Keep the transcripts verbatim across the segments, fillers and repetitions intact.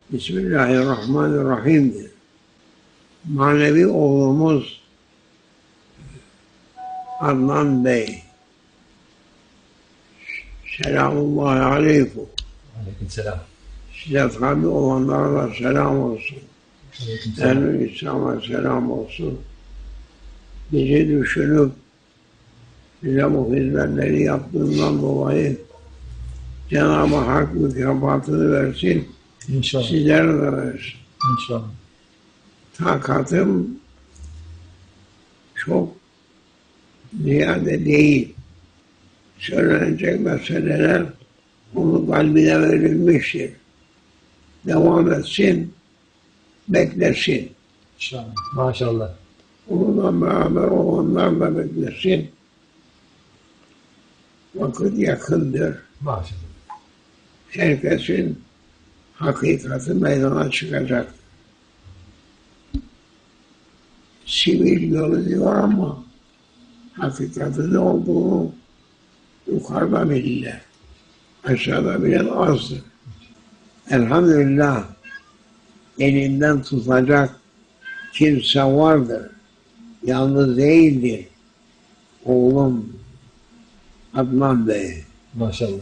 Bismillahirrahmanirrahim. Manevi oğlumuz Adnan Bey. Selamullahi aleyküm. Aleykümselam. Size tabi olanlara da selam olsun. Ehl-i İslam'a selam olsun. Bizi düşünüp bize bu hizmetleri yaptığından dolayı Cenab-ı Hak mükafatını versin. İnşallah. Sizlere de versin. İnşallah. Takatım çok ziyade değil. Söylenecek meseleler onun kalbine verilmiştir. Devam etsin, beklesin. İnşallah. Maşallah. Onunla beraber olanlar da beklesin. Vakit yakındır. Maşallah. Herkesin hakikati meydana çıkacak. Sivil görünüyor ama hakikatin ne olduğunu yukarıda bilirler. Aşağıda bilen azdır. Elhamdülillah elinden tutacak kimse vardır. Yalnız değildir. Oğlum Adnan Bey. Maşallah.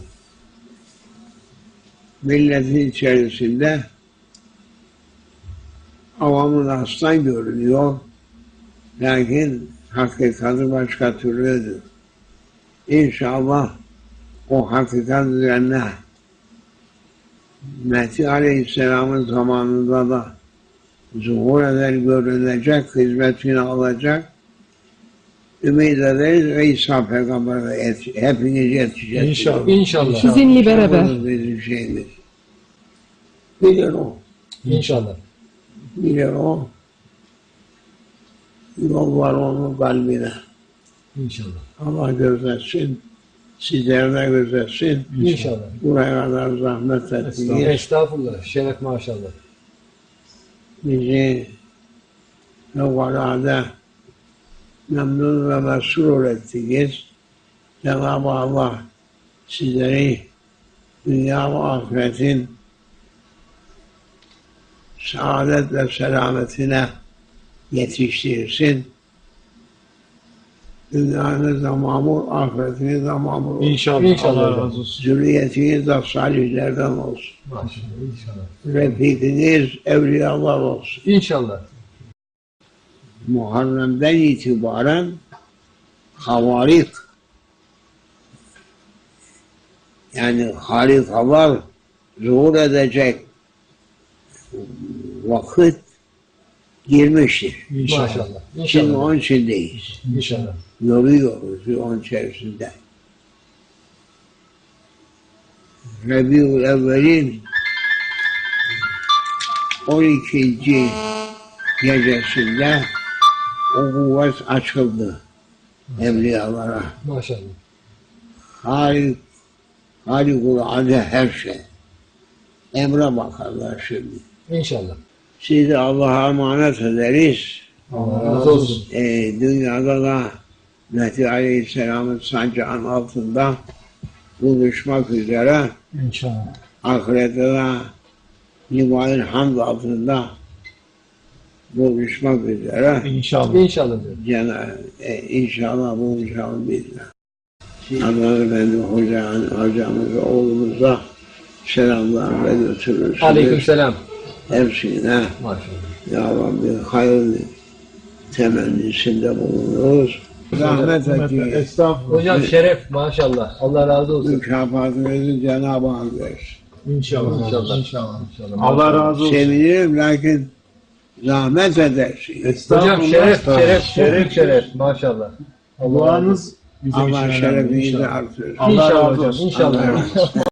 Milletin içerisinde avamın aslan görünüyor. Lakin hakikati başka türlüdür. İnşallah o hakikat üzerine Mehdi Aleyhisselam'ın zamanında da zuhur eder, görünecek, hizmetini alacak. Ümid ederiz ve İsa Peygamber'e hepiniz yetişeceksiniz. İnşallah. İnşallah. Sizinle beraber. Bizim şeyimiz. Bilir o. İnşallah. Bilir o. Yol var onun kalbine. İnşallah. Allah gözetsin. Sizler de gözetsin. İnşallah. Buraya kadar zahmet Estağfurullah. ettiniz. Estağfurullah. Şeref maşallah. Bizi fevkalade memnun ve mesrur ettiniz. Cenab-ı Allah sizleri dünya ve ahiretin saadet ve selametine yetiştirsin. Dünyanız da mamur, ahiretiniz de mamur olsun. İnşallah. İnşallah. Allah razı olsun. Zürriyetiniz de salihlerden olsun. Maşallah. İnşallah. Refikiniz evliyalar olsun. İnşallah. Muharrem'den itibaren havarik, yani harikalar zuhur edecek vakit girmiştir. İnşallah. Şimdi İnşallah. onun içindeyiz. İnşallah. Görüyoruz onun içerisinde. Rabiul Evvel'in on ikinci gecesinde o kuvvet açıldı evliyalara. Maşallah. Halik, Halikul Ade her şey. Emre bakarlar şimdi. İnşallah. Sizi Allah'a emanet ederiz. Allah razı olsun. Ee, dünyada da Mehdi Aleyhisselam'ın sancağın altında buluşmak üzere, İnşallah. ahirette de Livan-ı Hamd altında buluşmak üzere. İnşallah. İnşallah. Cenab-ı e, inşallah buluşalım bizle. Adnan Efendi Hoca, hocamıza, oğlumuza selamlar ve götürürsünüz. Aleykümselam. Hepsine Maşallah. Ya Rabbi hayırlı temennisinde bulunuruz. Zahmet ettiniz. Estağfurullah. Hocam şeref maşallah. Allah razı olsun. Mükafatınızı Cenab-ı Hak versin. İnşallah. İnşallah. İnşallah. İnşallah. Allah razı olsun. Sevinirim lakin zahmet edersiniz. Hocam şeref, şeref, şeref, şeref. Maşallah. Duanız bizim için Allah önemli şerefinizi inşallah. artırsın. Allah İnşallah razı hocam. olsun. İnşallah. Allah razı olsun.